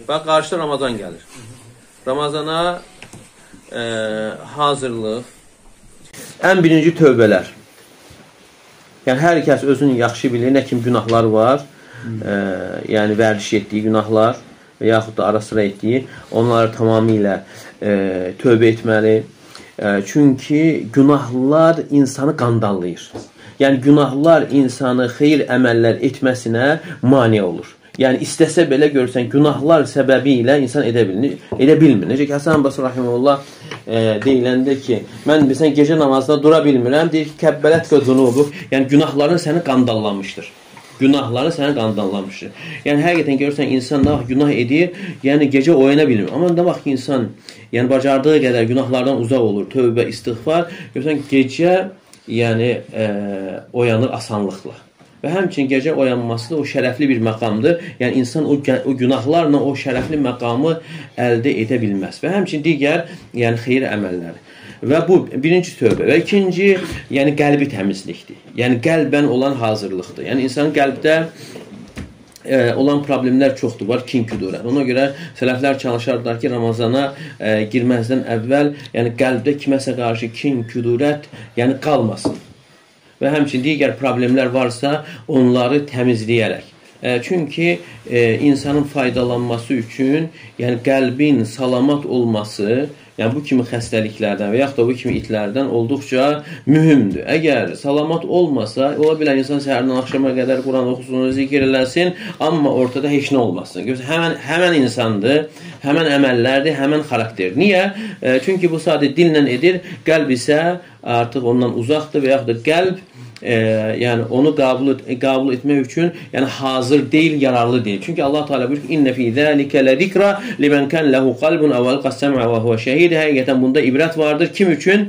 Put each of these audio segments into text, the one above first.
Bax, qarşıda Ramazan gəlir. Ramazana hazırlıq. Ən birinci tövbələr. Yəni, hər kəs özünü yaxşı bilir, nə kimi günahlar var, yəni vərdiş etdiyi günahlar və yaxud da ara sıra etdiyi, onları tamamilə tövbə etməli. Çünki günahlar insanı qandallayır. Yəni, günahlar insanı xeyir əməllər etməsinə mane olur. Yəni, istəsə belə görürsən, günahlar səbəbi ilə insan edə bilmir. Necə ki, Həsən Basri Rahimullah deyiləndə ki, mən bilsən, gecə namazda dura bilmirəm, deyir ki, kəbbələt və zunubu, yəni günahların səni qandallamışdır. Günahları səni qandallamışdır. Yəni, həqiqətən görürsən, insan nə vaxt günah edir, yəni gecə oyana bilmir. Amma nə vaxt ki, insan yəni, bacardığı qədər günahlardan uzaq olur, tövbə, istiğfar, görürsən, gecə yəni, oyanır asanlıqla. Və həmçinin gecə oyanması da o şərəfli bir məqamdır. Yəni, insan o günahlarla o şərəfli məqamı əldə edə bilməz. Və həmçinin digər yəni, xeyir əməlləri. Və bu birinci tövbə. Və ikinci, yəni qəlbi təmizlikdir. Yəni, qəlbən olan hazırlıqdır. Yəni, insanın qəlbdə olan problemlər çoxdur, var kin küdurət. Ona görə sələflər çalışarlar ki, Ramazana girməzdən əvvəl yəni, qəlbdə kiməsə qarşı kin küdurət yəni, qalmasın. Və həmçinin digər problemlər varsa, onları təmizləyərək. Çünki insanın faydalanması üçün, yəni qəlbin salamat olması, yəni bu kimi xəstəliklərdən və yaxud da bu kimi itlərdən olduqca mühümdür. Əgər salamat olmasa, ola bilər insan səhərdən axşama qədər Quran oxusun, zikir eləsin, amma ortada heç nə olmasın. Həmən insandır, həmən əməllərdir, həmən xarakterdir. Niyə? Çünki bu sadə dillə edir, qəlb isə artıq ondan uzaqdır və yaxud da qəlb yəni onu qəbul etmək üçün yəni hazır deyil, yararlı deyil. Çünki Allah Teala buyurur ki: "İnne fi zalika la zikra limen kan lahu qalbun aw alqas-sam'a ve huve şahid." Həqiqətən bunda ibrət vardır. Kim üçün?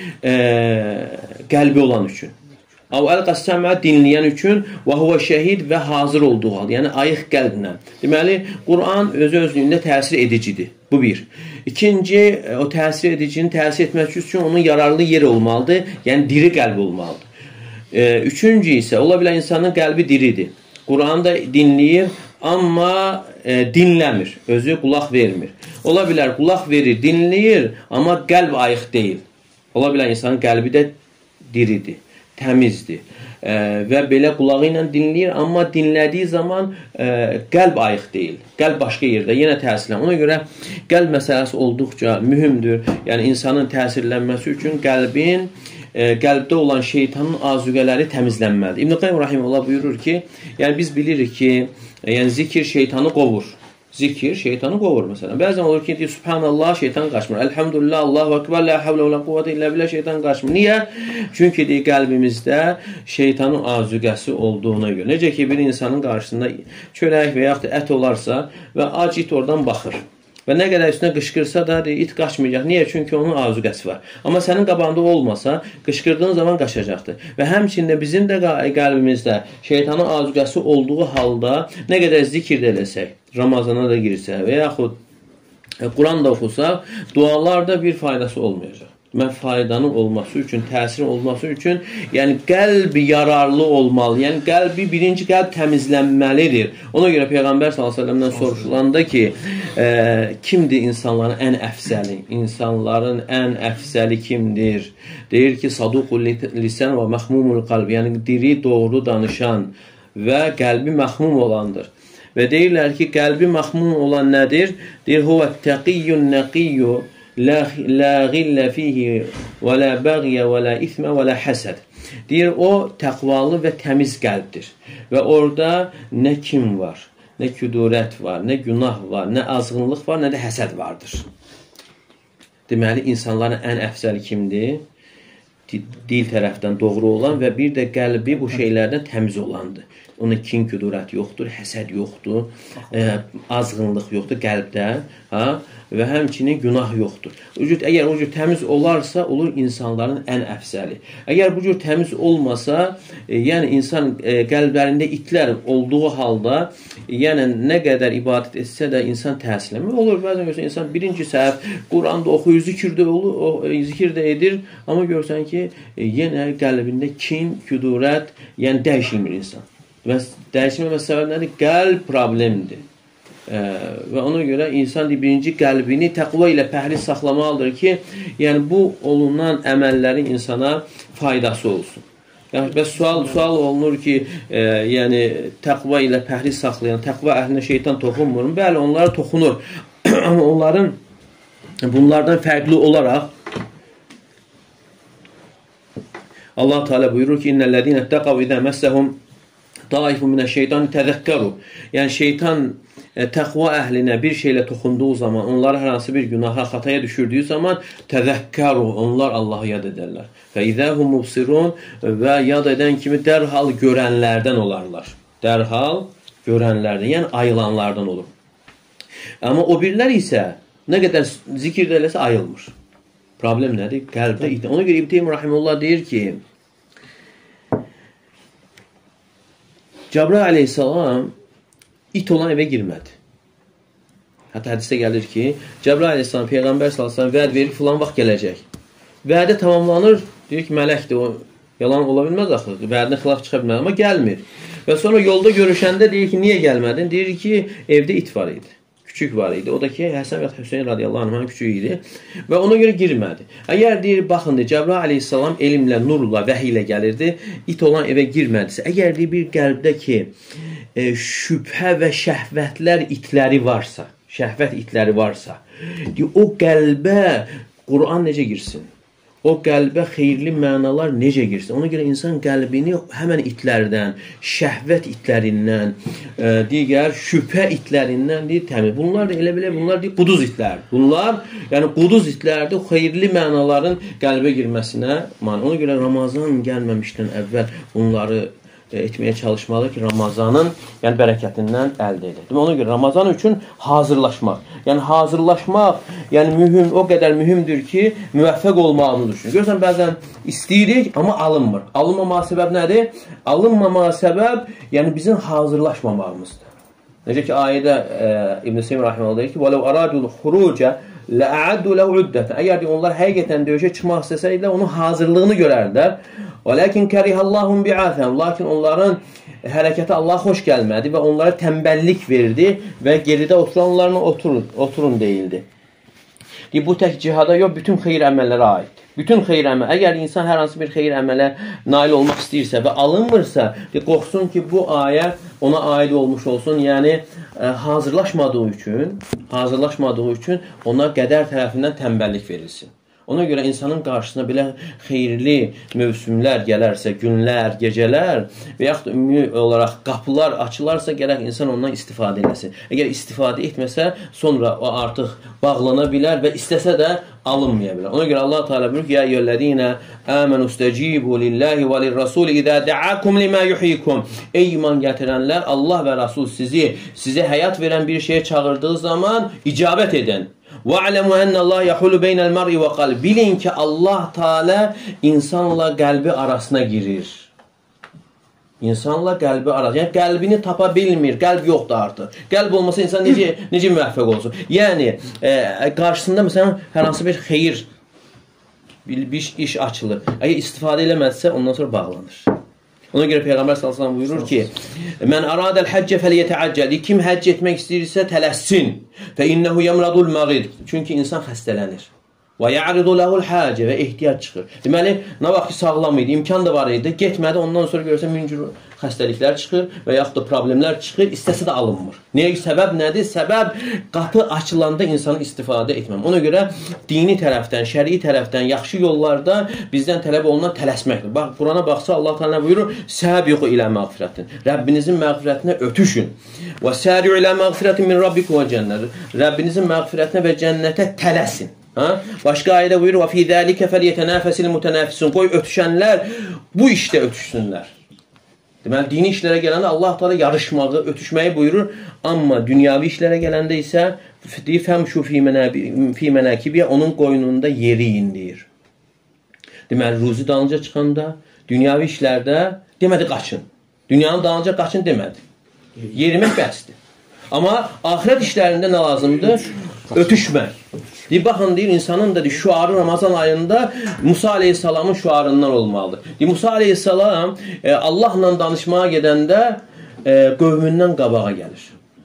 Qəlbi olan üçün. Aw alqas-sam'a dinləyən üçün və huve şahid və hazır olduğu hal. Yəni ayıq qəlblə. Deməli, Quran özü-özlüyündə təsir edicidir. Bu bir. İkinci, o təsir edicinin təsir etmək üçün onun yararlı yeri olmalıdır. Yəni diri qəlb olmalıdır. Üçüncü isə, ola bilər insanın qəlbi diridir. Quranı da dinləyir, amma dinləmir. Özü qulaq vermir. Ola bilər qulaq verir, dinləyir, amma qəlb ayıq deyil. Ola bilər insanın qəlbi də diridir, təmizdir. Və belə qulağı ilə dinləyir, amma dinlədiyi zaman qəlb ayıq deyil. Qəlb başqa yerdə, yenə təsirlənir. Ona görə qəlb məsələsi olduqca mühümdür. Yəni, insanın təsirlənməsi üçün qəlbdə olan şeytanın azüqələri təmizlənməlidir. İbn-i Qayyum Rahimullah buyurur ki, yəni biz bilirik ki, yəni zikir şeytanı qovur. Zikir şeytanı qovur məsələn. Bəzən olur ki, deyir, Subhanallah, şeytan qaçmır. Elhamdülillah, Allahu Ekber, la havle və la quvvete illə billah, şeytan qaçmır. Niyə? Çünki deyir, qəlbimizdə şeytanın azüqəsi olduğuna görə. Necə ki, bir insanın qarşısında çörək və yaxud da ət olarsa və ac it oradan baxır. Və nə qədər üstünə qışqırsa da it qaçmayacaq. Niyə? Çünki onun azüqəsi var. Amma sənin qabağında olmasa, qışqırdığın zaman qaçacaqdır. Və həmçində bizim də qəlbimizdə şeytanın azüqəsi olduğu halda nə qədər zikir də eləsək, Ramazana da girsə və yaxud Quran da oxusaq, dualarda bir faydası olmayacaq. Mən faydanın olması üçün, təsirin olması üçün, yəni qəlbi yararlı olmalı. Yəni qəlbi, birinci qəlb təmizlənməlidir. Ona görə Peyğəmbər s.ə.vədən soruşulanda ki, kimdir insanların ən əfsəli? İnsanların ən əfsəli kimdir? Deyir ki, saduqul lisən və məxmumul qalb. Yəni diri, doğru danışan və qəlbi məxmum olandır. Və deyirlər ki, qəlbi məxmum olan nədir? Deyir, huvə təqiyyun nəqiyyu la gillə fihi və la bəğyə və la ithmə və la həsəd. Deyir, o təqvalı və təmiz qəlbdir. Və orada nə kim var, nə küdurət var, nə günah var, nə azğınlıq var, nə də həsəd vardır. Deməli, insanların ən əfsəli kimdir? Dil tərəfdən doğru olan və bir də qəlbi bu şeylərdən təmiz olandır. Onun kin, küdurət yoxdur, həsəd yoxdur, azğınlıq yoxdur qəlbdə və həmçinin günah yoxdur. Əgər o cür təmiz olarsa, olur insanların ən əfsəli. Əgər bu cür təmiz olmasa, yəni insan qəlblərində itlər olduğu halda, yəni nə qədər ibadət etsə də insan təsirlənmir. Olur, bəzən görürsən, insan birinci səhv, Quranda oxuyur, zikir də edir, amma görürsən ki, yenə qəlbində kin, küdurət, yəni dəyişilmir insan. Və dəyişməmə səbəb nədir? Qəlb problemdir. Və ona görə insan birinci qəlbini təqva ilə pəhriz saxlamalıdır ki, yəni bu olunan əməllərin insana faydası olsun. Yəni, bəs sual olunur ki, yəni təqva ilə pəhriz saxlayan, təqva əhlinə şeytan toxunmur. Bəli, onlara toxunur. Amma onların bunlardan fərqli olaraq Allah Teala buyurur ki, İnnellezîne ittaqav izâ messehum taifun mineşşeytan tezekkeru. Yəni şeytan təqva əhlinə bir şeylə toxunduğu zaman, onları hər hansı bir günaha, xataya düşürdüyü zaman təzəkkaru, onlar Allahı yad edərlər. Və izəhum mubsirun və yad edən kimi dərhal görənlərdən olarlar. Dərhal görənlərdən, yəni ayılanlardan olur. Amma o birlər isə nə qədər zikir eləsə ayılmır. Problem nədir? Qəlbdə idi. Ona görə İbn Teymiyyə rahimehullah deyir ki, Cəbrail əleyhissalam it olan evə girmədi. Hətta hədisdə gəlir ki, Cəbrail əleyhissalam Peyğəmbər sallallahu əleyhi və səlləm vəd verir, filan vaxt gələcək. Vədə tamamlanır, deyir ki, mələkdir, o yalan ola bilməz axı, vədinə xilaf çıxa bilməz, amma gəlmir. Və sonra yolda görüşəndə deyir ki, niyə gəlmədin? Deyir ki, evdə it var idi. Küçük var idi. O da ki, Həsən və Hüseyin radiyallahu anh'ın küçüyü idi. Və ona görə girmədi. Əgər deyir, baxın, Cəbrail əleyhissalam elmlə, nurla, vəhiy ilə gəlirdi, it olan evə girmədisə, əgər deyir, bir qəlbdə ki, şübhə və şəhvətlər itləri varsa, şəhvət itləri varsa, deyir, o qəlbə Quran necə girsin? O qəlbə xeyirli mənalar necə girsin? Ona görə insan qəlbini həmən itlərdən, şəhvət itlərindən, digər şübhə itlərindən deyir, təmiz. Bunlar da elə belə, bunlar deyir, quduz itlər. Bunlar, yəni quduz itlərdir, xeyirli mənaların qəlbə girməsinə mani. Ona görə Ramazan gəlməmişdən əvvəl bunları etməyə çalışmalı ki, Ramazanın yəni bərəkətindən əldə edir. Ona görə Ramazan üçün hazırlaşmaq. Yəni hazırlaşmaq, yəni mühüm, o qədər mühümdür ki, müvəffəq olmağını düşünür. Görürsən, bəzən istəyirik, amma alınmır. Alınmamağa səbəb nədir? Alınmamağa səbəb, yəni bizim hazırlaşmamağımızdır. Necə ki, ayədə İbn Seym rahimehullah deyir ki, وَلَوْ أَرَادُوا الْخُرُوجَ لَأَعَدُّوا لَهُ عُدَّةً. Əgər onlar həqiqətən döyüşə çıxmaq istəsəydilər, onun hazırlığını görərdilər. وَلَكِنْ كَرِهَ اللّٰهُمْ بِعَاثَهُمْ. Lakin onların hərəkəti Allah xoş gəlmədi və onlara tənbəllik verdi və geridə oturanlarına oturun deyildi. Bu tək cihada yox, bütün xeyir əməllərə aiddir. Bütün xeyir əməl. Əgər insan hər hansı bir xeyir əmələ nail olmaq istəyirsə və alınmırsa, qorxsun ki, bu ayə ona aid olmuş olsun. Yəni, hazırlaşmadığı üçün ona qədər tərəfindən tənbəllik verilsin. Ona görə insanın qarşısına belə xeyirli mövsümlər gələrsə, günlər, gecələr və yaxud ümumi olaraq qapılar açılarsa, gərək insan ondan istifadə eləsin. Əgər istifadə etməsə, sonra o artıq bağlana bilər və istəsə də alınmaya bilər. Ona görə Allah Teala buyurur ki, ya eyyuhellezine amenu istecibu lillahi və lirrasul izə da'akum lima yuhyikum. Ey iman gətirənlər, Allah və Rasul sizə həyat verən bir şeye çağırdığı zaman icabət edin. وَعْلَمُوا أَنَّ اللّٰهَ يَحُلُ بَيْنَ الْمَرْءِ وَقَلْبِ. Bilin ki, Allah Teala insanla qəlbi arasına girir. İnsanla qəlbi arasına. Yəni, qəlbini tapa bilmir. Qəlb yoxdur artıq. Qəlb olmasa insan necə müvəffəq olsun? Yəni, qarşısında məsələn, hər hansı bir xeyir, bir iş açılır. Əgər istifadə eləməzsə, ondan sonra bağlanır. Ona görə Peyğəmbər sallallahu əleyhi və səlləm buyurur ki: "Mən aradəl həcc fəliyətəəccəl." Kim həcc etmək istəyirsə tələssin. Fə innehu yemradul marid. Çünki insan xəstələnir. Və ya'ridu lehul hacə və ehtiyac çıxır. Deməli, nə vaxt ki sağlam idi, imkan da var idi, getmədi, ondan sonra görsən min cür xəstəliklər çıxır və yaxud da problemlər çıxır, istəsə də alınmır. Niyə? Səbəb nədir? Səbəb qapı açılanda insanı istifadə etməm. Ona görə dini tərəfdən, şərii tərəfdən, yaxşı yollarda bizdən tələb olunan tələsməkdir. Bax, Qurana baxsa Allah Teala buyurur: "Səbiqu ilə məğfirətin." Rəbbinizin məğfirətinə ötüşün. "Və səri'u ilə məğfirətin min rabbikum və cənnət." Rəbbinizin məğfirətinə və cənnətə tələsin. Başqa ayədə buyurur: "Və fi zəlikə fəliyətənafəsil mutanafisun." Qoy ötüşənlər bu işdə ötüşsünlər. Deməli, dini işlərə gələndə Allah Teala yarışmağı, ötüşməyi buyurur. Amma dünyavi işlərə gələndə isə "Femşu fi menakibiyyə." Onun qoynunda yeriyin deyir. Deməli, ruzi dalınca çıxanda, dünyavi işlərdə demədi qaçın. Dünyanın dalınca qaçın demədi. Yerimək bəsdir. Amma ahirət işlərində nə lazımdır? Ötüşmək. Baxın, deyir, insanın da şuarı Ramazan ayında Musa aleyhissalamın şuarından olmalıdır. Musa aleyhissalam Allahla danışmağa gedəndə qövmündən qabağa gəlir.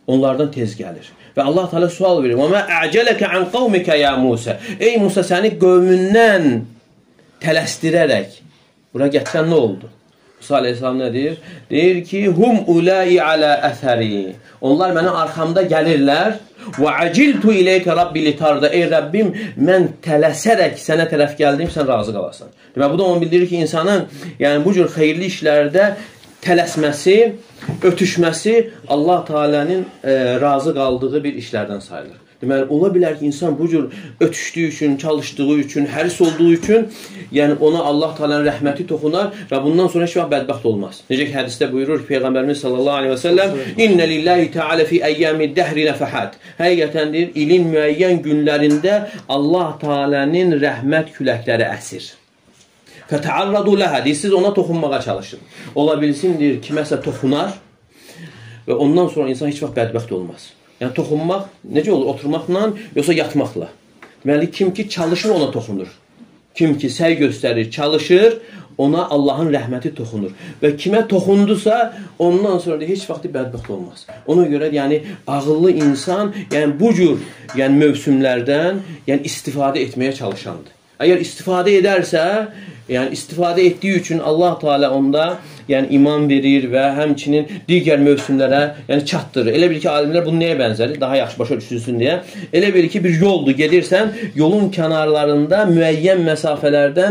onlardan tez gəlir. Və Allah Teala sual verir. "Və mə a'celeke an qavmike ya Musa." Ey Musa, səni qövmündən tələsdirərək bura gətirən nə oldu? Musa aleyhissalam nə deyir? Deyir ki, "Hum ulai ala əthəri." Onlar mənim arxamda gəlirlər. "Və aciltu ileyke rabbi litarda." Ey Rəbbim, mən tələsərək sənə tərəf gəldim, sən razı qalasan. Demək, bu da onu bildirir ki, insanın yəni bu cür xeyirli işlərdə tələsməsi, ötüşməsi Allah Teala'nın razı qaldığı bir işlərdən sayılır. Deməli, ola bilər ki, insan bu cür ötüşdüyü üçün, çalışdığı üçün, həris olduğu üçün, yəni ona Allah Teala'nın rəhməti toxunar və bundan sonra heç vaxt bədbəxt olmaz. Necə ki, hədisdə buyurur ki, Peyğəmbərimiz sallallahu aleyhi və səlləm "İnnə lillahi teala fi əyyəmi dəhri nəfəhat." Həqiqətən deyir, ilin müəyyən günlərində Allah Teala'nın rəhmət küləkləri əsir. Fətəarradu ləhə, deyir, siz ona toxunmağa çalışın. Ola bilsin, deyir, kiməsə toxunar və ondan sonra insan heç vaxt bədbəxt olmaz. Yəni, toxunmaq necə olur? Oturmaqla, yoxsa yatmaqla. Deməli, kim ki çalışır, ona toxunur. Kim ki səy göstərir, çalışır, ona Allahın rəhməti toxunur. Və kimə toxundusa, ondan sonra da heç vaxt bədbəxt olmaz. Ona görə, yəni, ağıllı insan, yəni, bu cür yəni, mövsümlərdən yəni, istifadə etməyə çalışandır. Əgər istifadə edərsə, yəni istifadə etdiyi üçün Allah Teala onda yəni iman verir və həmçinin digər mövsümlərə yəni çatdırır. Elə bil ki, alimlər bunu nəyə bənzərir? Daha yaxşı başa düşülsün deyə. Elə bil ki, bir yoldur, gedirsən, yolun kənarlarında müəyyən məsafələrdən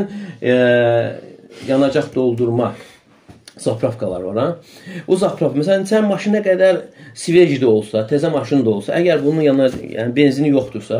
yanacaq doldurmaq zapravkalar var, ha? O zapravka, məsələn, sən maşına qədər svejdə olsa, təzə maşın da olsa, əgər bunun yanına yəni benzini yoxdursa,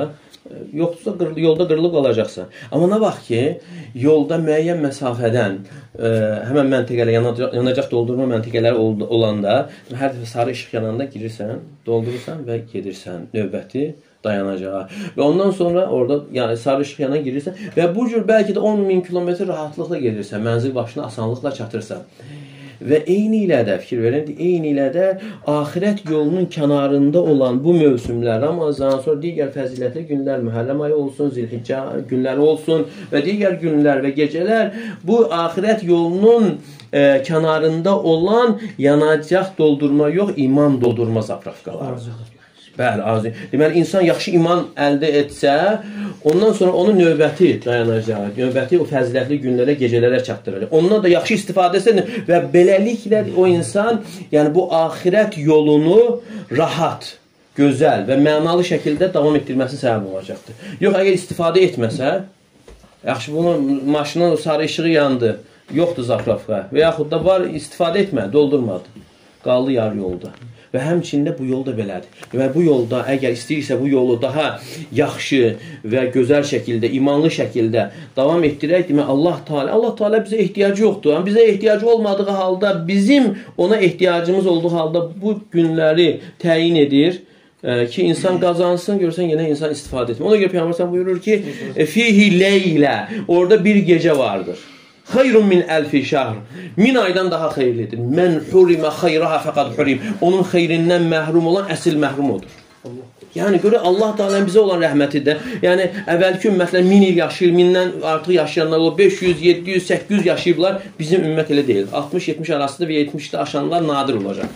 yolda qırılıb qalacaqsa. Amma nə vaxt ki, yolda müəyyən məsafədən həmən məntəqələ, yanacaq doldurma məntəqələri olanda, hər dəfə sarı işıq yananda girirsən, doldurursan və gedirsən növbəti dayanacağa. Və ondan sonra orada yəni sarı işıq yanına girirsən və bu cür bəlkə də 10.000 kilometr rahatlıqla gedirsən, mənzil başına asanlıqla çatırsan. Və eyni ilə də, fikir verin, eyni ilə də axirət yolunun kənarında olan bu mövsümlər, Ramazan, sonra digər fəzilətli günlər, Mühərrəm ayı olsun, Zilhiccə günləri olsun və digər günlər və gecələr bu axirət yolunun kənarında olan yanacaq doldurma yox, iman doldurma zapravkalarıdır. Bəli, arzu. Deməli, insan yaxşı iman əldə etsə, ondan sonra onun növbəti dayanacağı, növbəti o fəzilətli günlərə, gecələrə çatdırır. Ondan da yaxşı istifadə etsə və beləliklə o insan, yəni bu axirət yolunu rahat, gözəl və mənalı şəkildə davam etdirməsi səbəb olacaqdır. Yox, əgər istifadə etməsə, yaxşı, bunun maşının sarı işığı yandı, yoxdur zapravka və yaxud da var, istifadə etmə, doldurmadı, qaldı yarı yolda. Və həmçində bu yolda belədir. Və bu yolda, əgər istəyirsə bu yolu daha yaxşı və gözəl şəkildə, imanlı şəkildə davam etdirək, demək Allah Teala bizə ehtiyacı yoxdur. Yəni, bizə ehtiyacı olmadığı halda, bizim ona ehtiyacımız olduğu halda bu günləri təyin edir ki, insan qazansın, görsən yenə insan istifadə etmir. Ona görə Peyğəmbər buyurur ki, fihi leylə, orada bir gecə vardır. Xeyrun min əlfi şəhr. 1000 aydan daha xeyirlidir. Mən hurimə xeyraha fəqad hurim. Onun xeyrindən məhrum olan əsl məhrum odur. Yəni, görə Allah Teala'nın bizə olan rəhmətidir. Yəni, əvvəlki ümmətlər 1000 il yaşayır, 1000-dən artıq yaşayanlar olur, 500, 700, 800 yaşayıblar. Bizim ümmət elə deyil. 60-70 arasında və 70-də aşanlar nadir olacaq.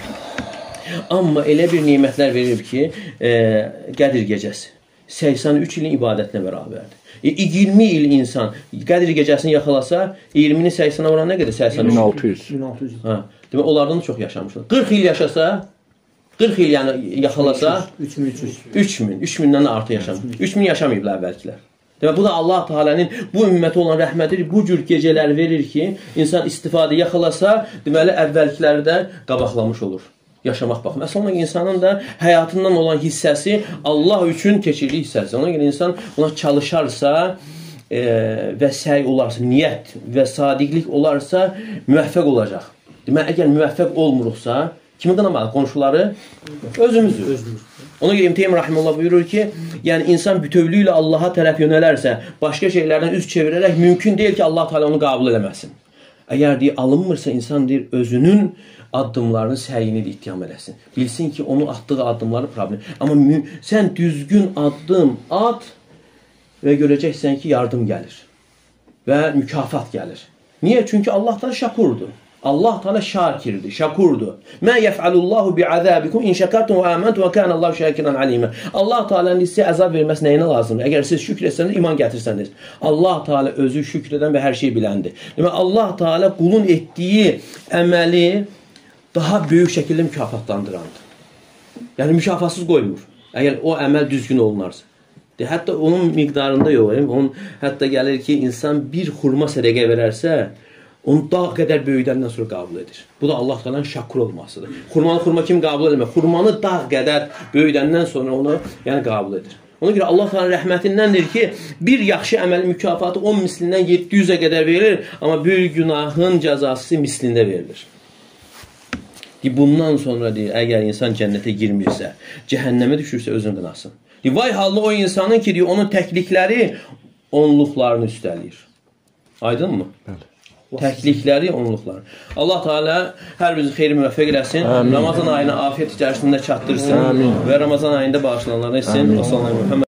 Amma elə bir nimətlər verir ki, Qədir gecəsi 83 ilin ibadətinə bərabərdir. 20 il insan Qədir gecəsini yaxalasa, 20-ni 80-ə vuran nə qədər? 1600. Demək, onlardan da çox yaşamışlar. 40 il yaşasa, 40 il yəni yaxalasa, 3000-dən də artıq yaşamış. 3000 yaşamayıblar əvvəlkilər. Demək, bu da Allah Teala'nın bu ümmətə olan rəhmətidir. Bu cür gecələr verir ki, insan istifadə yaxalasa, deməli, əvvəlkilərdə qabaqlamış olur. Yaşamaq baxım. Əslində insanın da həyatından olan hissəsi Allah üçün keçirdiyi hissəsi. Ona görə insan buna çalışarsa və səy olarsa, niyyət və sadiqlik olarsa müvəffəq olacaq. Demək, əgər müvəffəq olmuruqsa, kimi qınamalı? Qonşuları? Özümüzü. Ona görə İbn Teymiyyə rahimehullah buyurur ki, yəni insan bütövlüyü ilə Allaha tərəf yönələrsə, başqa şeylərdən üz çevirərək mümkün deyil ki, Allah Teala onu qəbul eləməsin. Əgər deyir, alınmırsa insan deyir, özünün addımlarını, səyini də ittiham eləsin. Bilsin ki, onun atdığı addımları problem. Amma sən düzgün addım at və görəcəksən ki, yardım gəlir və mükafat gəlir. Niyə? Çünki Allah da şəkurdur. Allah Teala şakirdir, şakurdur. Mə yef'alullahu bi'azabikum in şekertum ve amantum ve kana Allahu şakiran alima. Allah Teala'nın sizə əzab verməsi nəyinə lazımdır? Əgər siz şükr etsəniz, iman gətirsəniz. Allah Teala özü şükr edən və hər şeyi biləndir. Demək Allah Teala qulun etdiyi əməli daha böyük şəkildə mükafatlandırandır. Yəni mükafatsız qoymur. Əgər o əməl düzgün olunarsa. Hətta onun miqdarında yox. Onun hətta gəlir ki, insan bir xurma sədəqə verərsə, onu dağ qədər böyüdəndən sonra qəbul edir. Bu da Allah Teala'nın şakur olmasıdır. Xurmanı kim qəbul etmir? Xurmanı dağ qədər böyüdəndən sonra onu qəbul edir. Ona görə Allah Teala'nın rəhmətindəndir ki, bir yaxşı əməlin mükafatı 10 mislindən 700-ə qədər verilir, amma bir günahın cəzası mislində verilir. Bundan sonra deyir, əgər insan cənnətə girmirsə, cəhənnəmə düşürsə özünü qınasın. Vay hallı o insanın ki, onun təklikləri onluqlarını üstələyir. Aydın mı? Təklikləri onluqları. Allah Teala hər bizi xeyri müvəffəq eləsin. Ramazan ayını afiyet içərisində çatdırsın və Ramazan ayında bağışlananları etsin.